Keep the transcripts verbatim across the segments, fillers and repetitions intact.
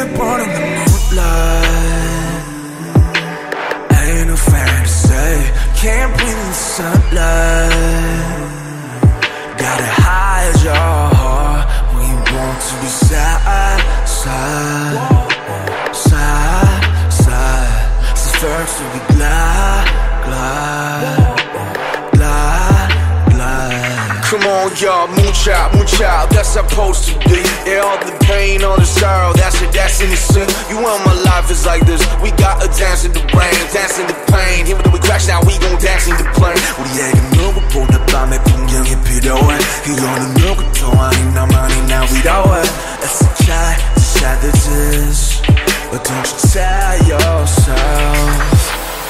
born in the moonlight. Ain't no fantasy, can't breathe in the sunlight. Gotta hide your heart, we want to be side, side, side, side. So first we be glide, glide, glide, glide. Come on y'all, moonchild, moonchild, that's how I'm supposed to be. Yeah, all the pain, all the sorrow, that's it, that's innocent. You want my life is like this, we gotta dance in the rain, dance in the pain. Even though we crash now, we gon' dance in the plane. 우리에게 누구보다 밤의 풍경이 필요해. 이거는 누구도 아닌 나만이 나 위로해. It's a try to shine the this, but don't you tell yourself.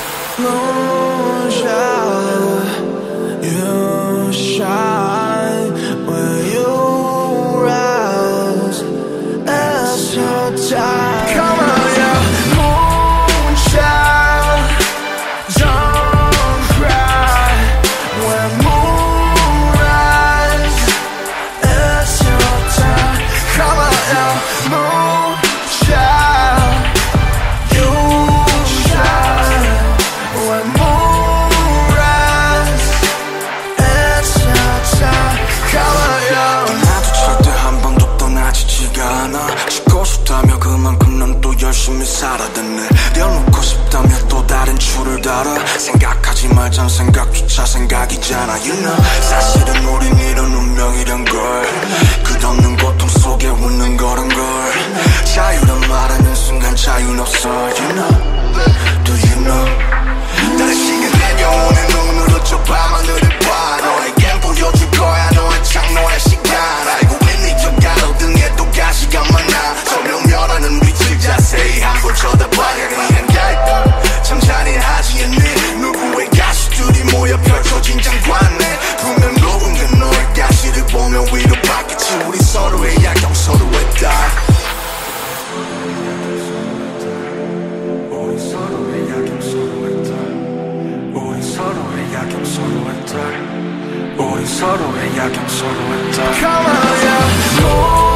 Moonshine, you shine when you rise. It's your time. Come on, yeah. Moonshine, don't cry when moon rise. It's your time. Come on, yeah. Moonshine, you shine when moon rise. It's your time. Come on, yeah. 나도 절대 한 번도 떠나지지가 않아. 죽고 싶다며 그만큼 난 또 열심히 살아댔네. 내려놓고 싶다며 또 다른 줄을 달아. 생각하지 말자 생각조차 생각이잖아. You know 사실은 우린 이런 운명이란 걸. 끝없는 고통 속에 웃는 거란 걸. 자유란 말하는 순간 자유는 없어. You know, do you know? 다른 시간 내려오는 눈으로 저 밤하늘을 봐. 너에겐 보여줄 거야 너의 창노의 시간. 알고 있니 저 가로등에 또 가시가 많아. 설명면하는 위치 자세히 한번 쳐다봐야 하는 게 참 잔인하지 않니? 누구의 가시들이 모여 펼쳐진 장관에 분명 누군가 너의 가시를 보며 위로 받겠지. 우리 서로의 약점 서로의 딸. 우리 서로의 약점 서로의 딸. 우리 서로의 약점 서로의 딸. 우리 서로의 약점 서로의 딸. Come on, yeah.